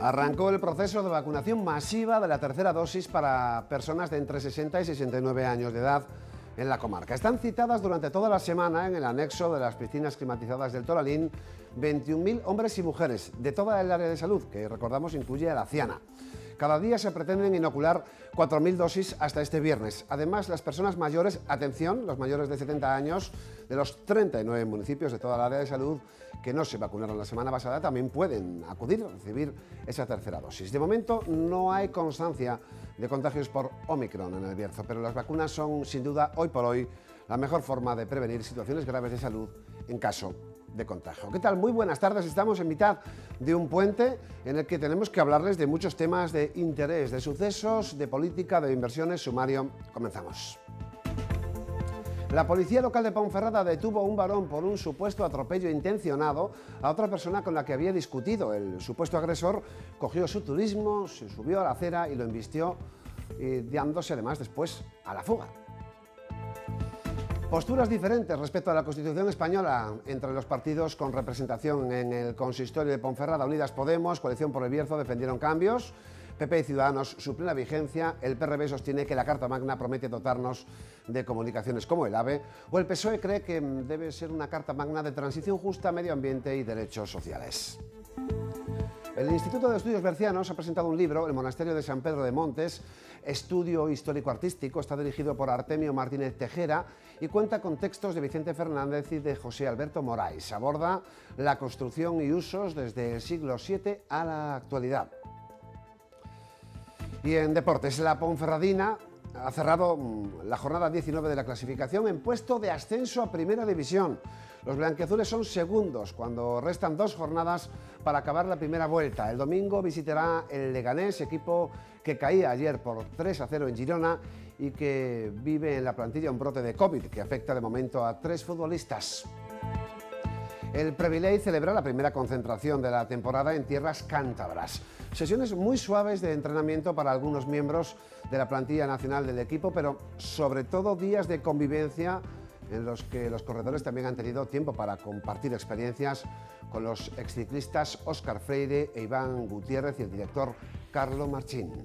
Arrancó el proceso de vacunación masiva de la tercera dosis para personas de entre 60 y 69 años de edad en la comarca. Están citadas durante toda la semana en el anexo de las piscinas climatizadas del Toralín 21.000 hombres y mujeres de toda el área de salud, que recordamos incluye a la Ciana. Cada día se pretenden inocular 4.000 dosis hasta este viernes. Además, las personas mayores, atención, los mayores de 70 años, de los 39 municipios de toda el área de salud que no se vacunaron la semana pasada, también pueden acudir a recibir esa tercera dosis. De momento no hay constancia de contagios por Omicron en el Bierzo, pero las vacunas son, sin duda, hoy por hoy, la mejor forma de prevenir situaciones graves de salud en caso de contagio. ¿Qué tal? Muy buenas tardes. Estamos en mitad de un puente en el que tenemos que hablarles de muchos temas de interés, de sucesos, de política, de inversiones. Sumario, comenzamos. La policía local de Ponferrada detuvo a un varón por un supuesto atropello intencionado a otra persona con la que había discutido. El supuesto agresor cogió su turismo, se subió a la acera y lo embistió, dándose además después a la fuga. Posturas diferentes respecto a la Constitución española entre los partidos con representación en el consistorio de Ponferrada. Unidas Podemos, Coalición por el Bierzo defendieron cambios. PP y Ciudadanos su plena vigencia. El PRB sostiene que la Carta Magna promete dotarnos de comunicaciones como el AVE. O el PSOE cree que debe ser una Carta Magna de transición justa, medio ambiente y derechos sociales. El Instituto de Estudios Bercianos ha presentado un libro, El Monasterio de San Pedro de Montes, estudio histórico-artístico. Está dirigido por Artemio Martínez Tejera y cuenta con textos de Vicente Fernández y de José Alberto Morais. Aborda la construcción y usos desde el siglo VII a la actualidad. Y en deportes, la Ponferradina ha cerrado la jornada 19 de la clasificación en puesto de ascenso a Primera División. Los blanquiazules son segundos cuando restan 2 jornadas para acabar la primera vuelta. El domingo visitará el Leganés, equipo que caía ayer por 3-0 en Girona y que vive en la plantilla un brote de COVID que afecta de momento a 3 futbolistas. El Previley celebra la primera concentración de la temporada en tierras cántabras. Sesiones muy suaves de entrenamiento para algunos miembros de la plantilla nacional del equipo, pero sobre todo días de convivencia en los que los corredores también han tenido tiempo para compartir experiencias con los exciclistas Óscar Freire e Iván Gutiérrez y el director Carlo Marchín.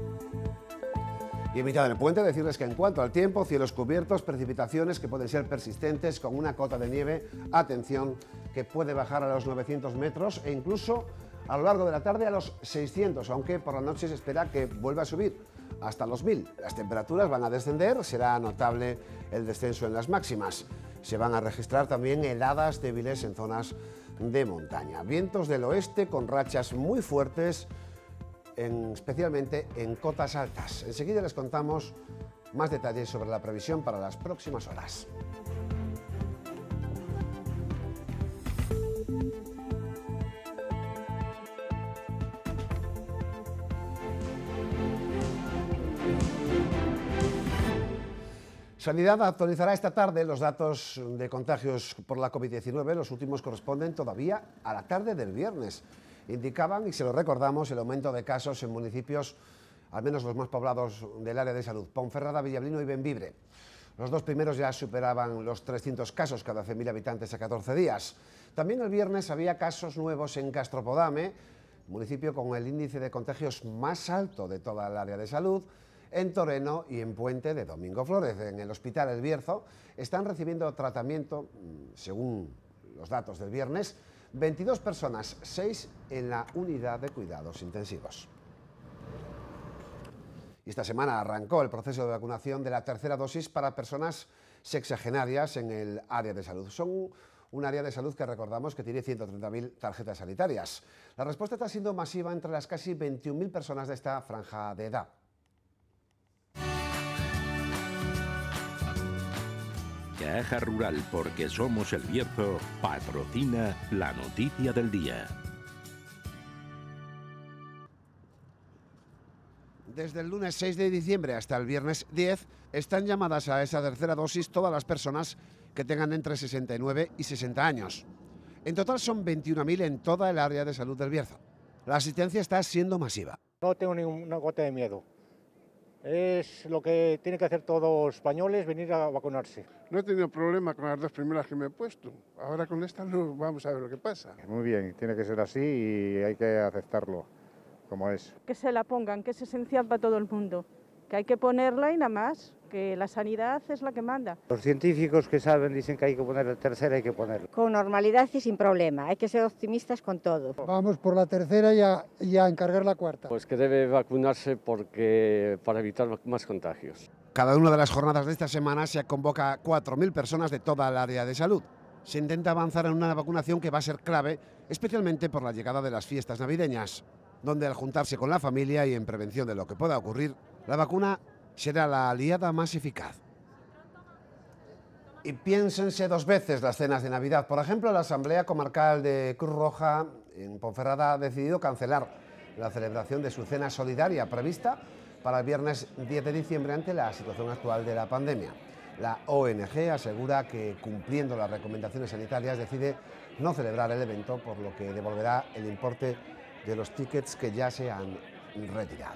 Y en mitad del puente decirles que en cuanto al tiempo, cielos cubiertos, precipitaciones que pueden ser persistentes con una cota de nieve, atención, que puede bajar a los 900 metros e incluso a lo largo de la tarde a los 600, aunque por la noche se espera que vuelva a subir hasta los 1000. Las temperaturas van a descender, será notable el descenso en las máximas. Se van a registrar también heladas débiles en zonas de montaña. Vientos del oeste con rachas muy fuertes, especialmente en cotas altas. Enseguida les contamos más detalles sobre la previsión para las próximas horas. Sanidad actualizará esta tarde los datos de contagios por la COVID-19. Los últimos corresponden todavía a la tarde del viernes. Indicaban, y se lo recordamos, el aumento de casos en municipios, al menos los más poblados del área de salud, Ponferrada, Villablino y Bembibre. Los 2 primeros ya superaban los 300 casos cada 100.000 habitantes a 14 días. También el viernes había casos nuevos en Castropodame, municipio con el índice de contagios más alto de toda el área de salud, en Toreno y en Puente de Domingo Flórez. En el Hospital El Bierzo están recibiendo tratamiento, según los datos del viernes, 22 personas, 6 en la unidad de cuidados intensivos. Y esta semana arrancó el proceso de vacunación de la tercera dosis para personas sexagenarias en el área de salud. Son un área de salud que recordamos que tiene 130.000 tarjetas sanitarias. La respuesta está siendo masiva entre las casi 21.000 personas de esta franja de edad. Caja Rural, porque somos el Bierzo, patrocina la noticia del día. Desde el lunes 6 de diciembre hasta el viernes 10 están llamadas a esa tercera dosis todas las personas que tengan entre 69 y 60 años. En total son 21.000 en toda el área de salud del Bierzo. La asistencia está siendo masiva. No tengo ninguna gota de miedo. Es lo que tienen que hacer todos los españoles, venir a vacunarse. No he tenido problema con las 2 primeras que me he puesto. Ahora con esta no, vamos a ver lo que pasa. Muy bien, tiene que ser así y hay que aceptarlo. como es. Que se la pongan, que es esencial para todo el mundo, que hay que ponerla y nada más, que la sanidad es la que manda. Los científicos que saben dicen que hay que poner la tercera, hay que ponerla. Con normalidad y sin problema, hay que ser optimistas con todo. Vamos por la tercera y a encargar la cuarta. Pues que debe vacunarse para evitar más contagios. Cada una de las jornadas de esta semana se convoca a 4.000 personas de toda el área de salud. Se intenta avanzar en una vacunación que va a ser clave, especialmente por la llegada de las fiestas navideñas, donde al juntarse con la familia y en prevención de lo que pueda ocurrir, la vacuna será la aliada más eficaz. Y piénsense dos veces las cenas de Navidad. Por ejemplo, la Asamblea Comarcal de Cruz Roja en Ponferrada ha decidido cancelar la celebración de su cena solidaria prevista para el viernes 10 de diciembre ante la situación actual de la pandemia. La ONG asegura que, cumpliendo las recomendaciones sanitarias, decide no celebrar el evento, por lo que devolverá el importe de los tickets que ya se han retirado.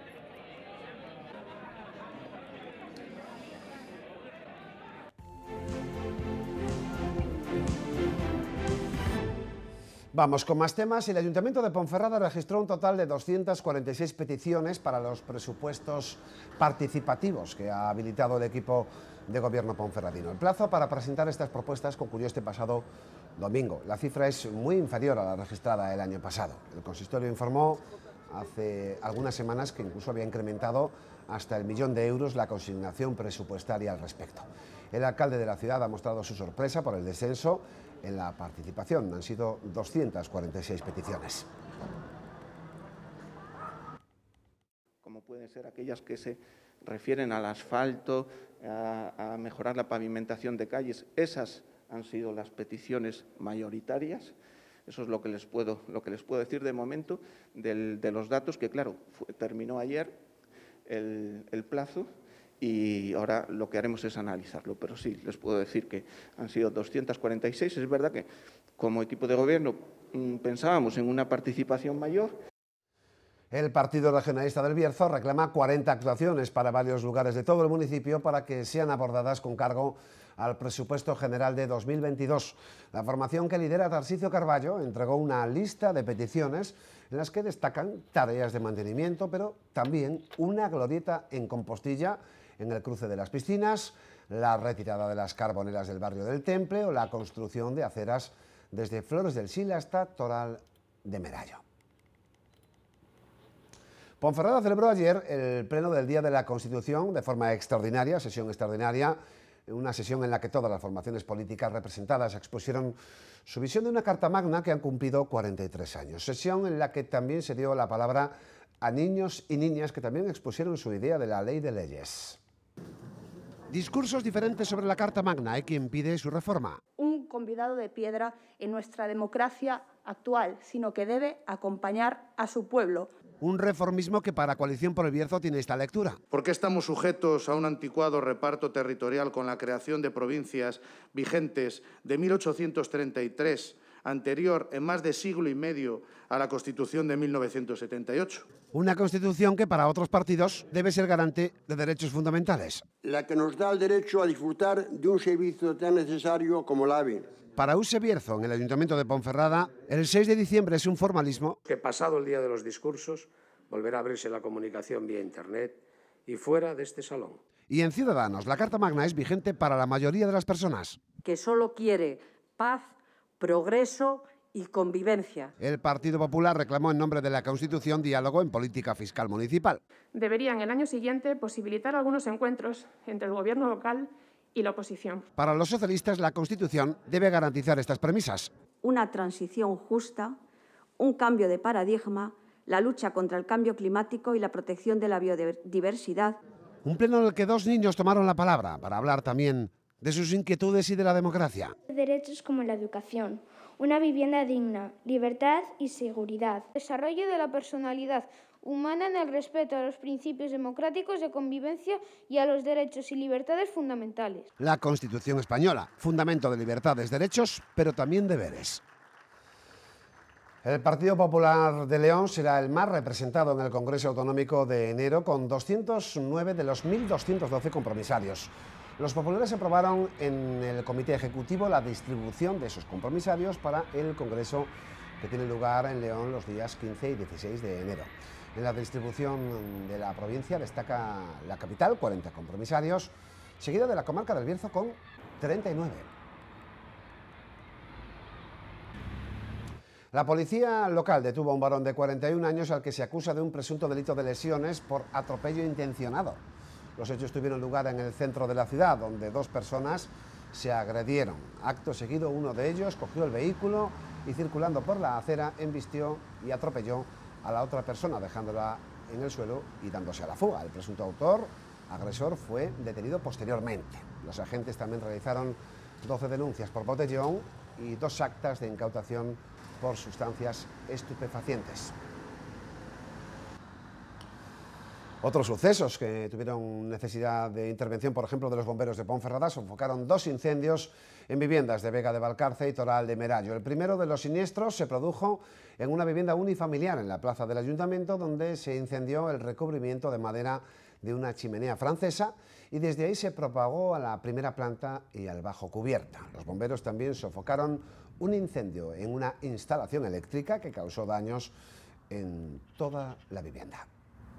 Vamos con más temas. El Ayuntamiento de Ponferrada registró un total de 246 peticiones para los presupuestos participativos que ha habilitado el equipo de gobierno ponferradino. El plazo para presentar estas propuestas concluyó este pasado domingo. La cifra es muy inferior a la registrada el año pasado. El consistorio informó hace algunas semanas que incluso había incrementado hasta el 1 millón de euros la consignación presupuestaria al respecto. El alcalde de la ciudad ha mostrado su sorpresa por el descenso en la participación. Han sido 246 peticiones. Como pueden ser aquellas que se refieren al asfalto, a mejorar la pavimentación de calles, esas han sido las peticiones mayoritarias. Eso es lo que les puedo decir de momento de los datos, que claro, terminó ayer el plazo y ahora lo que haremos es analizarlo. Pero sí, les puedo decir que han sido 246. Es verdad que como equipo de gobierno pensábamos en una participación mayor. El Partido Regionalista del Bierzo reclama 40 actuaciones para varios lugares de todo el municipio para que sean abordadas con cargo al presupuesto general de 2022. La formación que lidera Tarsicio Carballo entregó una lista de peticiones en las que destacan tareas de mantenimiento, pero también una glorieta en Compostilla en el cruce de las piscinas, la retirada de las carboneras del barrio del Temple o la construcción de aceras desde Flores del Sil hasta Toral de Merallo. Ponferrada celebró ayer el pleno del Día de la Constitución de forma extraordinaria, sesión extraordinaria, una sesión en la que todas las formaciones políticas representadas expusieron su visión de una Carta Magna que han cumplido 43 años. Sesión en la que también se dio la palabra a niños y niñas que también expusieron su idea de la ley de leyes. Discursos diferentes sobre la Carta Magna. Hay quien pide su reforma. Un convidado de piedra en nuestra democracia actual, sino que debe acompañar a su pueblo. Un reformismo que para Coalición por el Bierzo tiene esta lectura. ¿Por qué estamos sujetos a un anticuado reparto territorial con la creación de provincias vigentes de 1833, anterior en más de siglo y medio a la Constitución de 1978? Una Constitución que para otros partidos debe ser garante de derechos fundamentales. La que nos da el derecho a disfrutar de un servicio tan necesario como la AVE. Para Use Bierzo, en el Ayuntamiento de Ponferrada, el 6 de diciembre es un formalismo que pasado el día de los discursos volverá a abrirse la comunicación vía Internet y fuera de este salón. Y en Ciudadanos, la Carta Magna es vigente para la mayoría de las personas. Que solo quiere paz, progreso y convivencia. El Partido Popular reclamó en nombre de la Constitución diálogo en política fiscal municipal. Deberían el año siguiente posibilitar algunos encuentros entre el gobierno local y la oposición. Para los socialistas, la Constitución debe garantizar estas premisas. Una transición justa, un cambio de paradigma, la lucha contra el cambio climático y la protección de la biodiversidad. Un pleno en el que dos niños tomaron la palabra para hablar también de sus inquietudes y de la democracia. Derechos como la educación, una vivienda digna, libertad y seguridad. Desarrollo de la personalidad humana en el respeto a los principios democráticos de convivencia y a los derechos y libertades fundamentales. La Constitución española, fundamento de libertades, derechos, pero también deberes. El Partido Popular de León será el más representado en el Congreso Autonómico de enero, con 209 de los 1.212 compromisarios. Los populares aprobaron en el Comité Ejecutivo la distribución de esos compromisarios para el Congreso que tiene lugar en León los días 15 y 16 de enero. En la distribución de la provincia destaca la capital, 40 compromisarios, seguida de la comarca del Bierzo con 39. La policía local detuvo a un varón de 41 años al que se acusa de un presunto delito de lesiones por atropello intencionado. Los hechos tuvieron lugar en el centro de la ciudad, donde dos personas se agredieron. Acto seguido, uno de ellos cogió el vehículo y, circulando por la acera, embistió y atropelló a la otra persona, dejándola en el suelo y dándose a la fuga. El presunto agresor, fue detenido posteriormente. Los agentes también realizaron 12 denuncias por botellón y 2 actas de incautación por sustancias estupefacientes. Otros sucesos que tuvieron necesidad de intervención, por ejemplo, de los bomberos de Ponferrada, sofocaron 2 incendios en viviendas de Vega de Valcarce y Toral de Merallo. El primero de los siniestros se produjo en una vivienda unifamiliar en la plaza del Ayuntamiento, donde se incendió el recubrimiento de madera de una chimenea francesa y desde ahí se propagó a la primera planta y al bajo cubierta. Los bomberos también sofocaron un incendio en una instalación eléctrica que causó daños en toda la vivienda.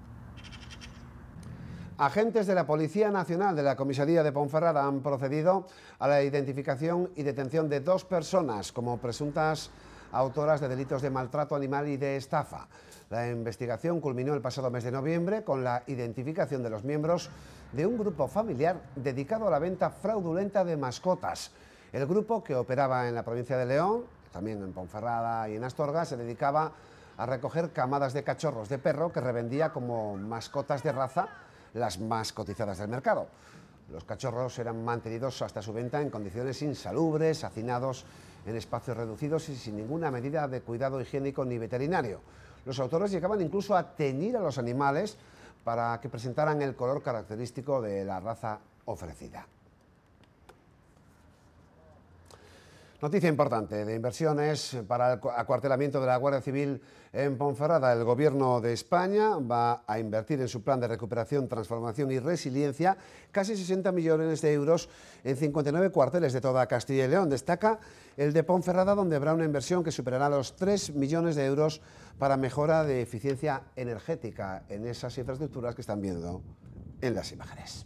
Agentes de la Policía Nacional de la Comisaría de Ponferrada han procedido a la identificación y detención de 2 personas como presuntas autoras de delitos de maltrato animal y de estafa. La investigación culminó el pasado mes de noviembre con la identificación de los miembros de un grupo familiar dedicado a la venta fraudulenta de mascotas. El grupo, que operaba en la provincia de León, también en Ponferrada y en Astorga, se dedicaba a recoger camadas de cachorros de perro que revendía como mascotas de raza, las más cotizadas del mercado. Los cachorros eran mantenidos hasta su venta en condiciones insalubres, hacinados en espacios reducidos y sin ninguna medida de cuidado higiénico ni veterinario. Los autores llegaban incluso a teñir a los animales para que presentaran el color característico de la raza ofrecida. Noticia importante de inversiones para el acuartelamiento de la Guardia Civil en Ponferrada. El Gobierno de España va a invertir en su plan de recuperación, transformación y resiliencia casi 60 millones de euros en 59 cuarteles de toda Castilla y León. Destaca el de Ponferrada, donde habrá una inversión que superará los 3 millones de euros para mejora de eficiencia energética en esas infraestructuras que están viendo en las imágenes.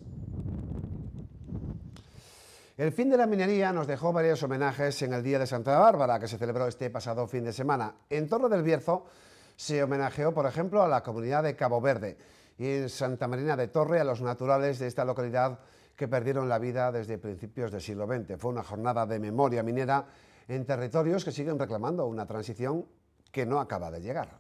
El fin de la minería nos dejó varios homenajes en el Día de Santa Bárbara, que se celebró este pasado fin de semana. En Torre del Bierzo se homenajeó, por ejemplo, a la comunidad de Cabo Verde y en Santa Marina de Torre a los naturales de esta localidad que perdieron la vida desde principios del siglo XX. Fue una jornada de memoria minera en territorios que siguen reclamando una transición que no acaba de llegar.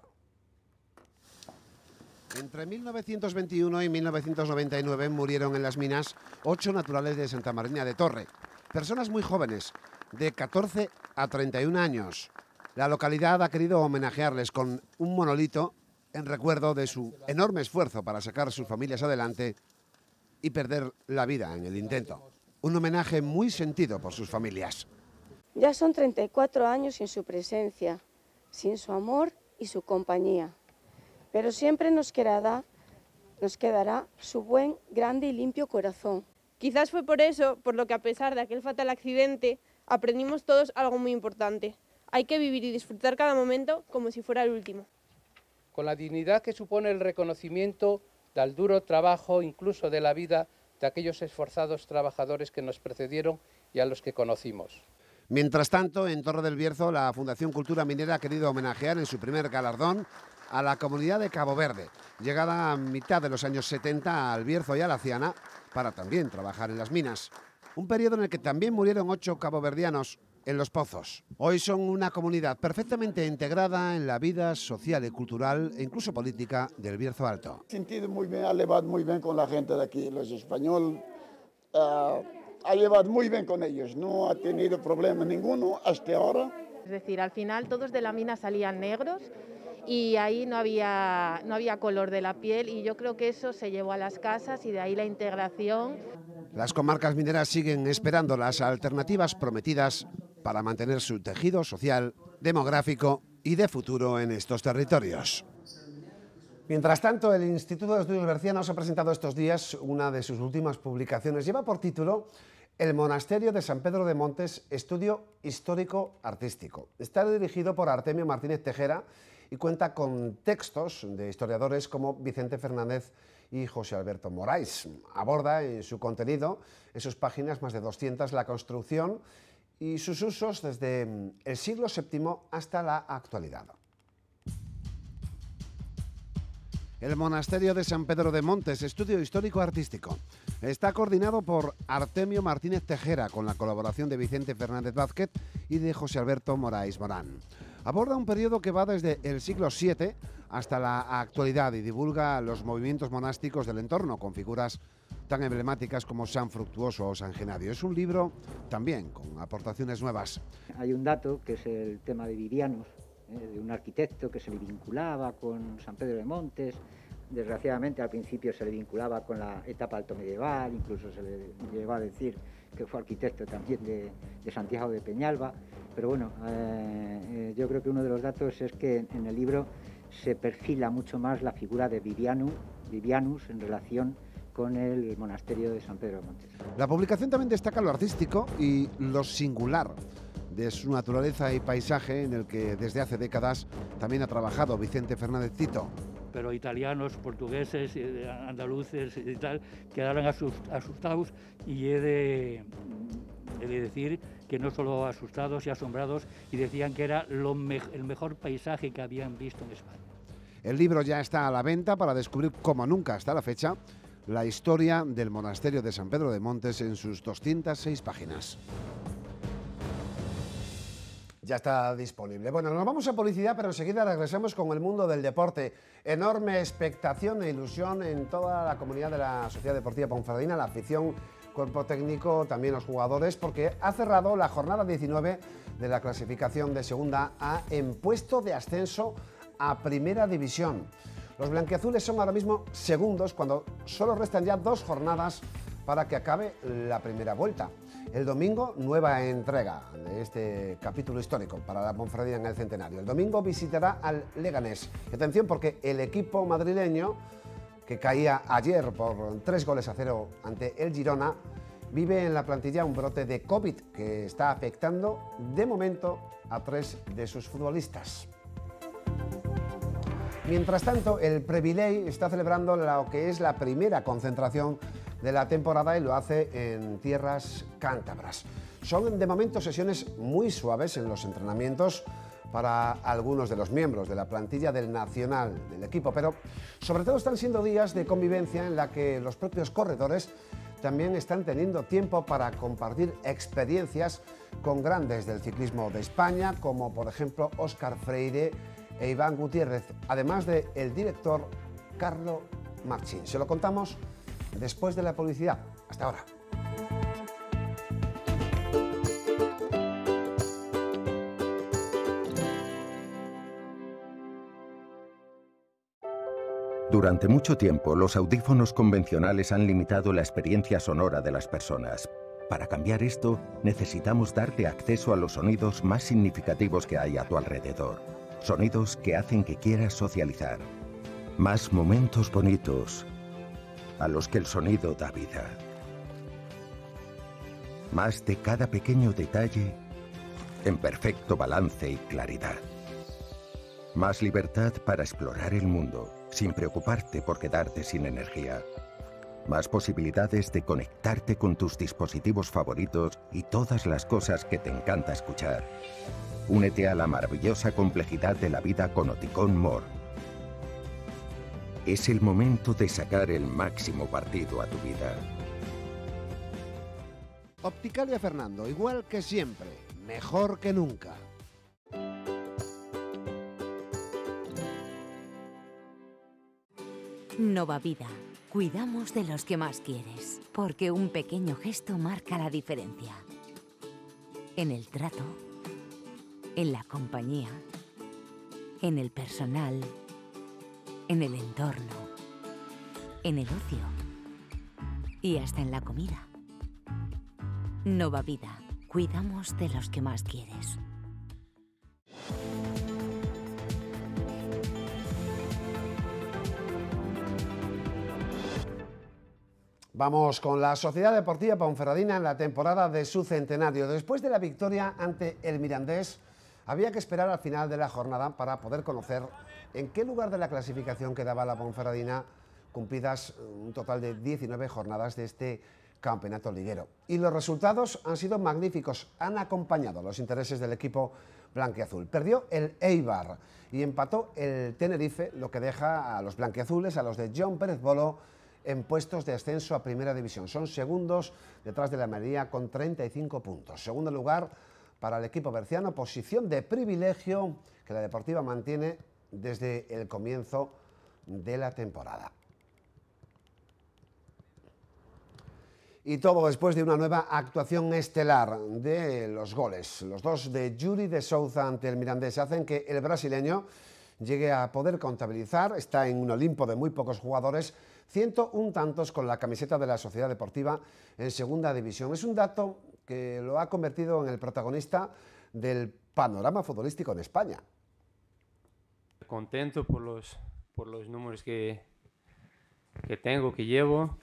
Entre 1921 y 1999 murieron en las minas 8 naturales de Santa Marina de Torre, personas muy jóvenes, de 14 a 31 años. La localidad ha querido homenajearles con un monolito en recuerdo de su enorme esfuerzo para sacar sus familias adelante y perder la vida en el intento. Un homenaje muy sentido por sus familias. Ya son 34 años sin su presencia, sin su amor y su compañía. Pero siempre nos quedará su buen, grande y limpio corazón. Quizás fue por eso, por lo que a pesar de aquel fatal accidente, aprendimos todos algo muy importante. Hay que vivir y disfrutar cada momento como si fuera el último. Con la dignidad que supone el reconocimiento del duro trabajo, incluso de la vida, de aquellos esforzados trabajadores que nos precedieron y a los que conocimos. Mientras tanto, en Torre del Bierzo, la Fundación Cultura Minera ha querido homenajear en su primer galardón a la comunidad de Cabo Verde, llegada a mitad de los años 70 al Bierzo y a la Ciana, para también trabajar en las minas. Un periodo en el que también murieron 8 caboverdianos en los pozos. Hoy son una comunidad perfectamente integrada en la vida social y cultural e incluso política del Bierzo Alto. Me he sentido muy bien, ha llevado muy bien con la gente de aquí, los españoles, ha llevado muy bien con ellos, no ha tenido problema ninguno hasta ahora. Es decir, al final todos de la mina salían negros y ahí no había color de la piel y yo creo que eso se llevó a las casas y de ahí la integración. Las comarcas mineras siguen esperando las alternativas prometidas para mantener su tejido social, demográfico y de futuro en estos territorios. Mientras tanto, el Instituto de Estudios Bercianos ha presentado estos días una de sus últimas publicaciones. Lleva por título El Monasterio de San Pedro de Montes, estudio histórico-artístico. Está dirigido por Artemio Martínez Tejera y cuenta con textos de historiadores como Vicente Fernández y José Alberto Morais. Aborda en su contenido, en sus páginas más de 200, la construcción y sus usos desde el siglo VII hasta la actualidad. El Monasterio de San Pedro de Montes, estudio histórico-artístico. Está coordinado por Artemio Martínez Tejera, con la colaboración de Vicente Fernández Vázquez y de José Alberto Morais Morán. Aborda un periodo que va desde el siglo VII hasta la actualidad y divulga los movimientos monásticos del entorno, con figuras tan emblemáticas como San Fructuoso o San Genadio. Es un libro también con aportaciones nuevas. Hay un dato que es el tema de Vivianus, de un arquitecto que se le vinculaba con San Pedro de Montes. Desgraciadamente al principio se le vinculaba con la etapa altomedieval, incluso se le llegó a decir que fue arquitecto también de Santiago de Peñalba, pero bueno, yo creo que uno de los datos es que en el libro se perfila mucho más la figura de Vivianus en relación con el monasterio de San Pedro de Montes. La publicación también destaca lo artístico y lo singular de su naturaleza y paisaje, en el que desde hace décadas también ha trabajado Vicente Fernández Cito. Pero italianos, portugueses, andaluces y tal, quedaron asustados, y he de decir que no solo asustados y asombrados, y decían que era el mejor paisaje que habían visto en España. El libro ya está a la venta para descubrir, como nunca hasta la fecha, la historia del monasterio de San Pedro de Montes en sus 206 páginas. Ya está disponible. Bueno, nos vamos a publicidad, pero enseguida regresamos con el mundo del deporte. Enorme expectación e ilusión en toda la comunidad de la Sociedad Deportiva Ponferradina, la afición, cuerpo técnico, también los jugadores, porque ha cerrado la jornada 19 de la clasificación de Segunda A en puesto de ascenso a Primera División. Los blanquiazules son ahora mismo segundos cuando solo restan ya 2 jornadas para que acabe la primera vuelta. El domingo, nueva entrega de este capítulo histórico para la Ponferradina en el centenario. El domingo visitará al Leganés. Y atención, porque el equipo madrileño, que caía ayer por 3-0 ante el Girona, vive en la plantilla un brote de COVID que está afectando de momento a 3 de sus futbolistas. Mientras tanto, el Previley está celebrando lo que es la primera concentración de la temporada y lo hace en tierras cántabras. Son de momento sesiones muy suaves en los entrenamientos para algunos de los miembros de la plantilla del Nacional, del equipo, pero sobre todo están siendo días de convivencia en la que los propios corredores también están teniendo tiempo para compartir experiencias con grandes del ciclismo de España, como por ejemplo Óscar Freire e Iván Gutiérrez, además del director Carlo Marchín. Se lo contamos después de la publicidad. Hasta ahora. Durante mucho tiempo, los audífonos convencionales han limitado la experiencia sonora de las personas. Para cambiar esto, necesitamos darte acceso a los sonidos más significativos que hay a tu alrededor. Sonidos que hacen que quieras socializar. Más momentos bonitos a los que el sonido da vida. Más de cada pequeño detalle en perfecto balance y claridad. Más libertad para explorar el mundo, sin preocuparte por quedarte sin energía. Más posibilidades de conectarte con tus dispositivos favoritos y todas las cosas que te encanta escuchar. Únete a la maravillosa complejidad de la vida con Oticon More. Es el momento de sacar el máximo partido a tu vida. Opticalia Fernando, igual que siempre, mejor que nunca. Nova Vida. Cuidamos de los que más quieres, porque un pequeño gesto marca la diferencia. En el trato, en la compañía, en el personal, en el entorno, en el ocio y hasta en la comida. Nova Vida. Cuidamos de los que más quieres. Vamos con la Sociedad Deportiva Ponferradina en la temporada de su centenario. Después de la victoria ante el Mirandés, había que esperar al final de la jornada para poder conocer en qué lugar de la clasificación quedaba la Ponferradina, cumplidas un total de 19 jornadas de este campeonato liguero. Y los resultados han sido magníficos, han acompañado los intereses del equipo blanquiazul. Perdió el Eibar y empató el Tenerife, lo que deja a los blanquiazules, a los de John Pérez Bolo, en puestos de ascenso a Primera División. Son segundos detrás de la Almería con 35 puntos. Segundo lugar para el equipo berciano, posición de privilegio que la Deportiva mantiene desde el comienzo de la temporada. Y todo después de una nueva actuación estelar de los goles. Los dos de Yuri de Souza ante el Mirandés hacen que el brasileño llegue a poder contabilizar, está en un Olimpo de muy pocos jugadores, 101 tantos con la camiseta de la Sociedad Deportiva en Segunda División. Es un dato que lo ha convertido en el protagonista del panorama futbolístico en España. Contento por los números que tengo, que llevo.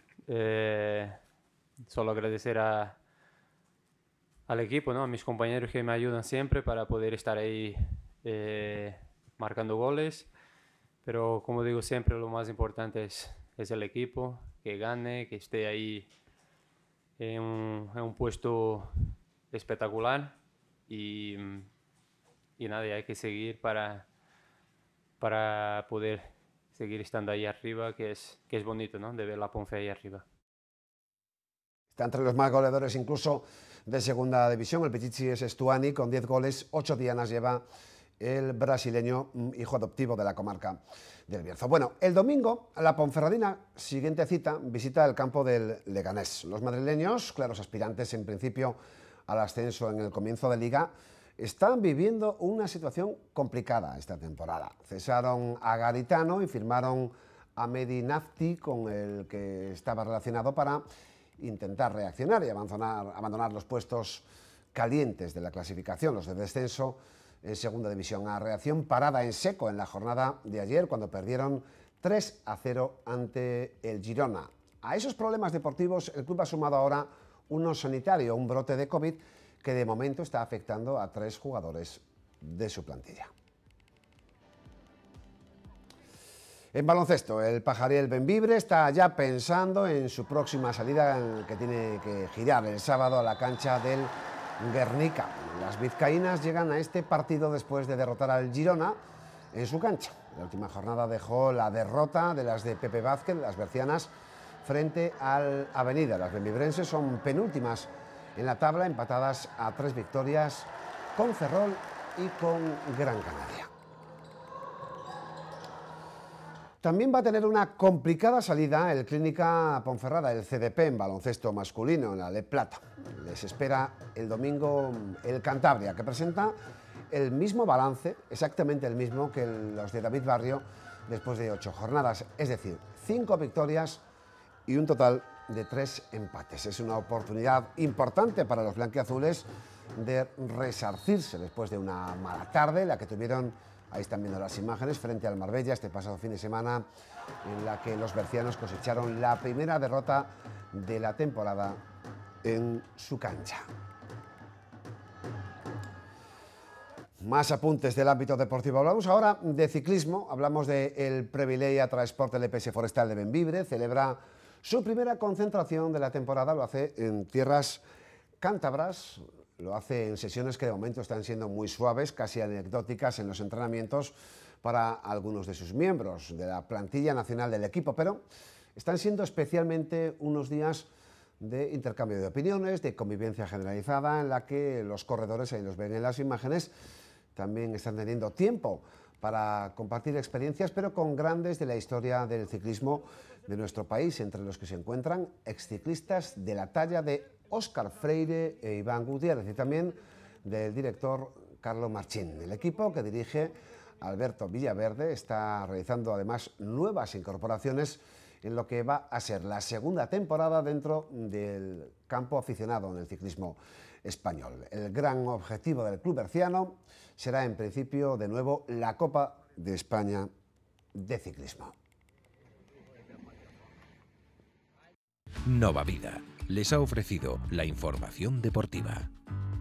Solo agradecer al equipo, ¿no? A mis compañeros que me ayudan siempre para poder estar ahí marcando goles. Pero como digo siempre, lo más importante es el equipo, que gane, que esté ahí en un puesto espectacular y nada, hay que seguir para poder seguir estando ahí arriba, que es bonito, ¿no? De ver la Ponfe ahí arriba. Está entre los más goleadores incluso de Segunda División. El Pichichi es Estuani con 10 goles, 8 dianas lleva el brasileño, hijo adoptivo de la comarca del Bierzo. Bueno, el domingo la Ponferradina, siguiente cita, visita el campo del Leganés. Los madrileños, claros aspirantes en principio al ascenso en el comienzo de liga, están viviendo una situación complicada esta temporada. Cesaron a Garitano y firmaron a Mehdi Nafti, con el que estaba relacionado, para intentar reaccionar y abandonar los puestos calientes de la clasificación, los de descenso en Segunda División. A reacción parada en seco en la jornada de ayer, cuando perdieron 3-0 ante el Girona. A esos problemas deportivos el club ha sumado ahora uno sanitario, un brote de COVID que de momento está afectando a 3 jugadores de su plantilla. En baloncesto, el Pajariel Bembibre está ya pensando en su próxima salida, en que tiene que girar el sábado a la cancha del Guernica. Las vizcaínas llegan a este partido después de derrotar al Girona en su cancha. La última jornada dejó la derrota de las de Pepe Vázquez, las bercianas, frente al Avenida. Las bembibrenses son penúltimas en la tabla, empatadas a 3 victorias con Ferrol y con Gran Canaria. También va a tener una complicada salida el Clínica Ponferrada, el CDP, en baloncesto masculino, en la Le Plata. Les espera el domingo el Cantabria, que presenta el mismo balance, exactamente el mismo que los de David Barrio, después de 8 jornadas, es decir, 5 victorias y un total de 3 empates. Es una oportunidad importante para los blanquiazules de resarcirse después de una mala tarde, la que tuvieron, ahí están viendo las imágenes, frente al Marbella este pasado fin de semana, en la que los bercianos cosecharon la primera derrota de la temporada en su cancha. Más apuntes del ámbito deportivo. Hablamos ahora de ciclismo, hablamos del Previleia Transport LPS Forestal de Bembibre. Celebra su primera concentración de la temporada, lo hace en tierras cántabras, lo hace en sesiones que de momento están siendo muy suaves, casi anecdóticas en los entrenamientos para algunos de sus miembros de la plantilla nacional del equipo, pero están siendo especialmente unos días de intercambio de opiniones, de convivencia generalizada, en la que los corredores, ahí los ven en las imágenes, también están teniendo tiempo para compartir experiencias, pero con grandes de la historia del ciclismo de nuestro país, entre los que se encuentran exciclistas de la talla de Óscar Freire e Iván Gutiérrez, y también del director Carlos Marchín. El equipo que dirige Alberto Villaverde está realizando además nuevas incorporaciones en lo que va a ser la segunda temporada dentro del campo aficionado en el ciclismo español. El gran objetivo del club berciano será en principio de nuevo la Copa de España de ciclismo. Nova Vida les ha ofrecido la información deportiva.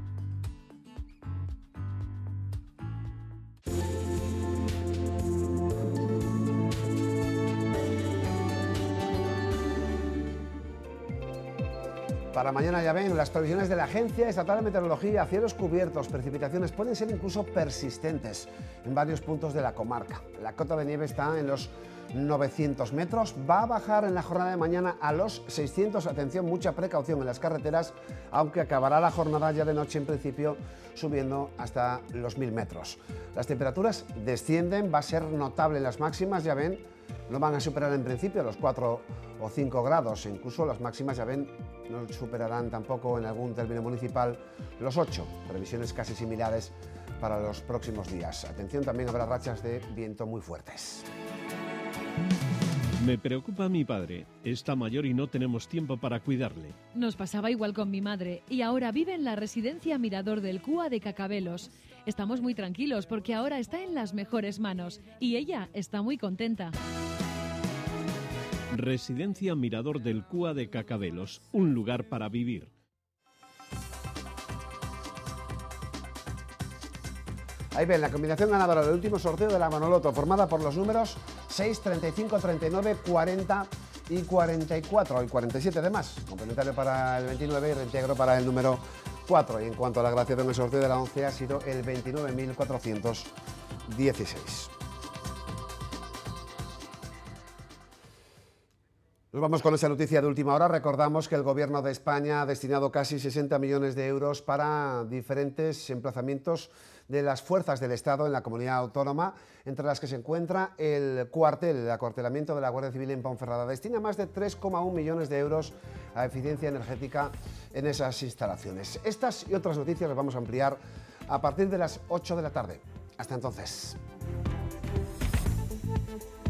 Para mañana ya ven, las previsiones de la Agencia Estatal de Meteorología, cielos cubiertos, precipitaciones pueden ser incluso persistentes en varios puntos de la comarca. La cota de nieve está en los 900 metros, va a bajar en la jornada de mañana a los 600, atención, mucha precaución en las carreteras, aunque acabará la jornada ya de noche en principio subiendo hasta los 1000 metros. Las temperaturas descienden, va a ser notable en las máximas, ya ven, no van a superar en principio los 4 o 5 grados, incluso las máximas, ya ven, no superarán tampoco en algún término municipal los 8, previsiones casi similares para los próximos días. Atención, también habrá rachas de viento muy fuertes. Me preocupa mi padre. Está mayor y no tenemos tiempo para cuidarle. Nos pasaba igual con mi madre y ahora vive en la residencia Mirador del Cúa de Cacabelos. Estamos muy tranquilos porque ahora está en las mejores manos y ella está muy contenta. Residencia Mirador del Cúa de Cacabelos, un lugar para vivir. Ahí ven la combinación ganadora del último sorteo de la Manoloto, formada por los números 6, 35, 39, 40 y 44, y 47 además, complementario para el 29 y reintegro para el número 4. Y en cuanto a la graciación, el sorteo de la 11 ha sido el 29.416. Nos vamos con esa noticia de última hora. Recordamos que el Gobierno de España ha destinado casi 60 millones de euros para diferentes emplazamientos de las fuerzas del Estado en la comunidad autónoma, entre las que se encuentra el cuartel, el acuartelamiento de la Guardia Civil en Ponferrada. Destina más de 3,1 millones de euros a eficiencia energética en esas instalaciones. Estas y otras noticias las vamos a ampliar a partir de las 8 de la tarde. Hasta entonces.